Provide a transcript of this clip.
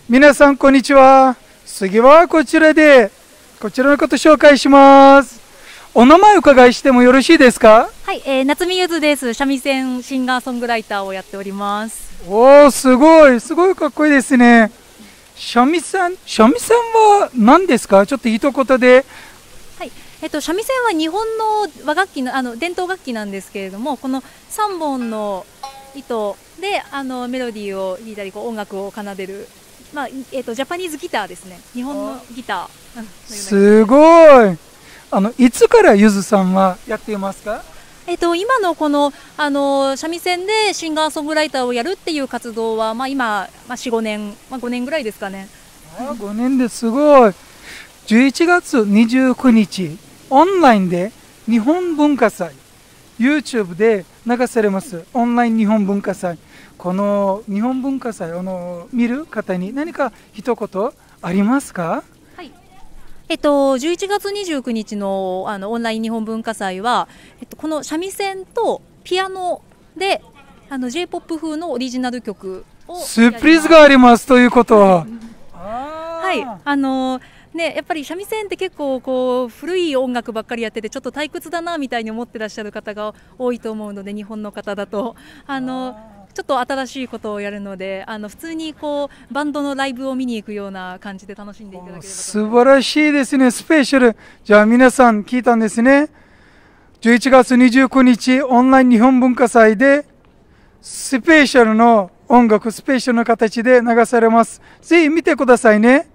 皆さん、こんにちは。次はこちらで、こちらのこと紹介します。お名前お伺いしてもよろしいですか？ はい、夏見ゆずです。三味線シンガーソングライターをやっております。 おー、すごいかっこいいですね。三味線は何ですか？ちょっと一言で。 はい、三味線は日本の和楽器の、伝統楽器なんですけれども、この3本の糸でメロディーを弾いたり、音楽を奏でる、ジャパニーズギターですね。日本のギター。 すごい。いつからゆずさんはやっていますか？ 今のこの、三味線でシンガーソングライターをやるっていう活動は、今、4、5年、5年ぐらいですかね。 5年ですごい。11月29日、オンラインで日本文化祭、YouTube で流されます。オンライン日本文化祭。この日本文化祭を見る方に何か一言ありますか？ はい。11月29日の、オンライン日本文化祭は、この三味線とピアノでJ-POP 風のオリジナル曲をスプリーズがありますということは、 はい、やっぱり三味線って結構古い音楽ばっかりやっててちょっと退屈だなみたいに思ってらっしゃる方が多いと思うので、日本の方だとちょっと新しいことをやるので、普通にバンドのライブを見に行くような感じで楽しんでいただければと思います。 素晴らしいですね。スペシャル。じゃあ皆さん聞いたんですね。11月29日オンライン日本文化祭でスペシャルの音楽、スペシャルな形で流されます。ぜひ見てくださいね。